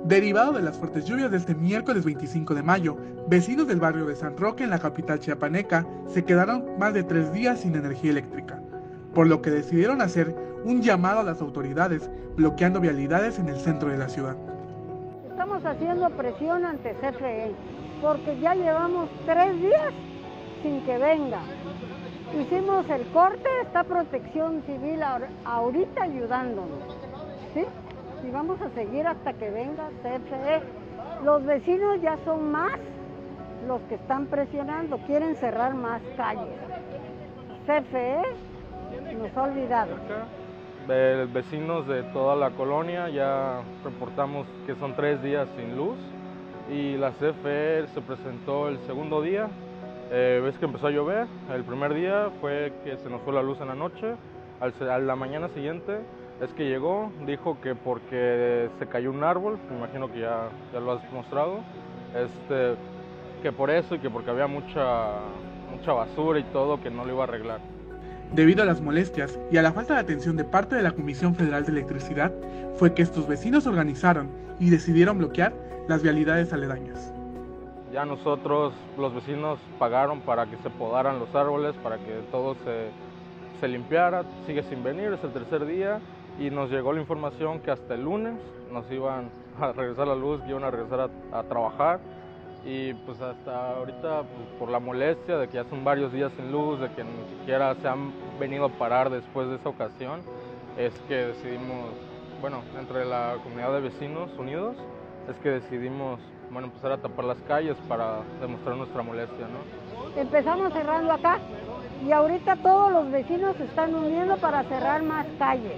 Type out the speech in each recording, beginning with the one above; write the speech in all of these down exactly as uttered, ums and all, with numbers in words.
Derivado de las fuertes lluvias de este miércoles veinticinco de mayo, vecinos del barrio de San Roque en la capital chiapaneca se quedaron más de tres días sin energía eléctrica, por lo que decidieron hacer un llamado a las autoridades, bloqueando vialidades en el centro de la ciudad. Estamos haciendo presión ante C F E, porque ya llevamos tres días sin que venga. Hicimos el corte, está Protección Civil ahorita ayudándonos, ¿sí? Y vamos a seguir hasta que venga C F E. Los vecinos ya son más los que están presionando, quieren cerrar más calles. C F E nos ha olvidado. De vecinos de toda la colonia ya reportamos que son tres días sin luz y la C F E se presentó el segundo día. Eh, ves que empezó a llover, el primer día fue que se nos fue la luz en la noche, al, a la mañana siguiente es que llegó, dijo que porque se cayó un árbol, me imagino que ya, ya lo has mostrado, este, que por eso y que porque había mucha, mucha basura y todo, que no lo iba a arreglar. Debido a las molestias y a la falta de atención de parte de la Comisión Federal de Electricidad, fue que estos vecinos organizaron y decidieron bloquear las vialidades aledañas. Ya nosotros, los vecinos, pagaron para que se podaran los árboles, para que todo se, se limpiara, sigue sin venir, es el tercer día y nos llegó la información que hasta el lunes nos iban a regresar la luz, que iban a regresar a, a trabajar y pues hasta ahorita pues, por la molestia de que ya son varios días sin luz, de que ni siquiera se han venido a parar después de esa ocasión, es que decidimos, bueno, entre la comunidad de vecinos unidos, es que decidimos bueno, empezar a tapar las calles para demostrar nuestra molestia, ¿no? Empezamos cerrando acá y ahorita todos los vecinos se están uniendo para cerrar más calles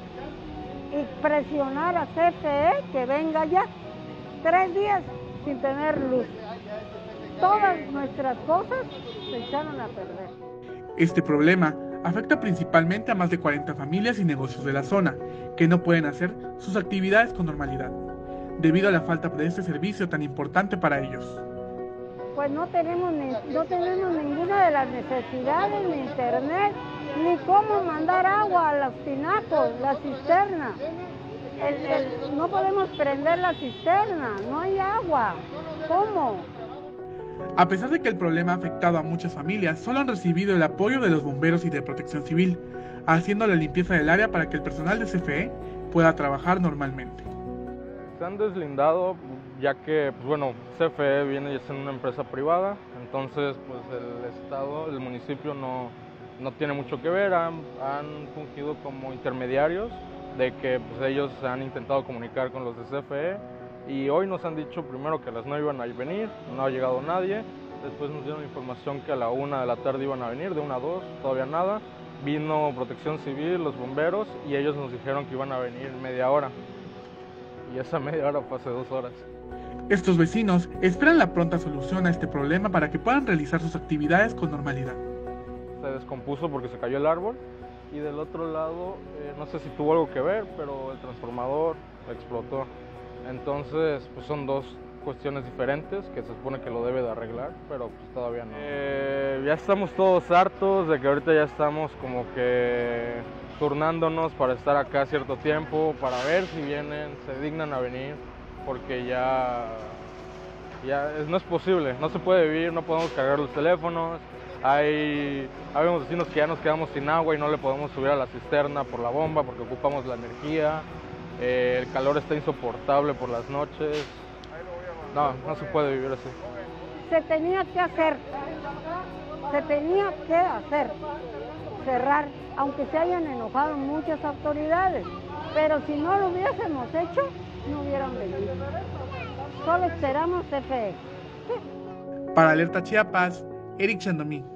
y presionar a C F E que venga ya. Tres días sin tener luz. Todas nuestras cosas se echaron a perder. Este problema afecta principalmente a más de cuarenta familias y negocios de la zona, que no pueden hacer sus actividades con normalidad, debido a la falta de este servicio tan importante para ellos. Pues no tenemos, ni, no tenemos ninguna de las necesidades, ni internet, ni cómo mandar agua a los tinacos, la cisterna. El, el, no podemos prender la cisterna, no hay agua. ¿Cómo? A pesar de que el problema ha afectado a muchas familias, solo han recibido el apoyo de los bomberos y de Protección Civil, haciendo la limpieza del área para que el personal de C F E pueda trabajar normalmente. Se han deslindado ya que, pues bueno, C F E viene siendo una empresa privada, entonces pues el estado, el municipio no, no tiene mucho que ver, han, han fungido como intermediarios de que pues, ellos se han intentado comunicar con los de C F E y hoy nos han dicho primero que a las nueve iban a venir, no ha llegado nadie, después nos dieron información que a la una de la tarde iban a venir, de una a dos, todavía nada, vino Protección Civil, los bomberos y ellos nos dijeron que iban a venir media hora. Y esa media hora fue hace dos horas. Estos vecinos esperan la pronta solución a este problema para que puedan realizar sus actividades con normalidad. Se descompuso porque se cayó el árbol y del otro lado, eh, no sé si tuvo algo que ver, pero el transformador explotó. Entonces, pues son dos cuestiones diferentes que se supone que lo debe de arreglar, pero pues todavía no. Eh, ya estamos todos hartos de que ahorita ya estamos como que turnándonos para estar acá cierto tiempo, para ver si vienen, se dignan a venir, porque ya, ya es, no es posible, no se puede vivir, no podemos cargar los teléfonos, hay, hay vecinos que ya nos quedamos sin agua y no le podemos subir a la cisterna por la bomba porque ocupamos la energía, eh, el calor está insoportable por las noches, no, no se puede vivir así. Se tenía que hacer, se tenía que hacer, cerrar, aunque se hayan enojado muchas autoridades, pero si no lo hubiésemos hecho, no hubieran venido. Solo esperamos C F E. Para Alerta Chiapas, Eric Chandomí.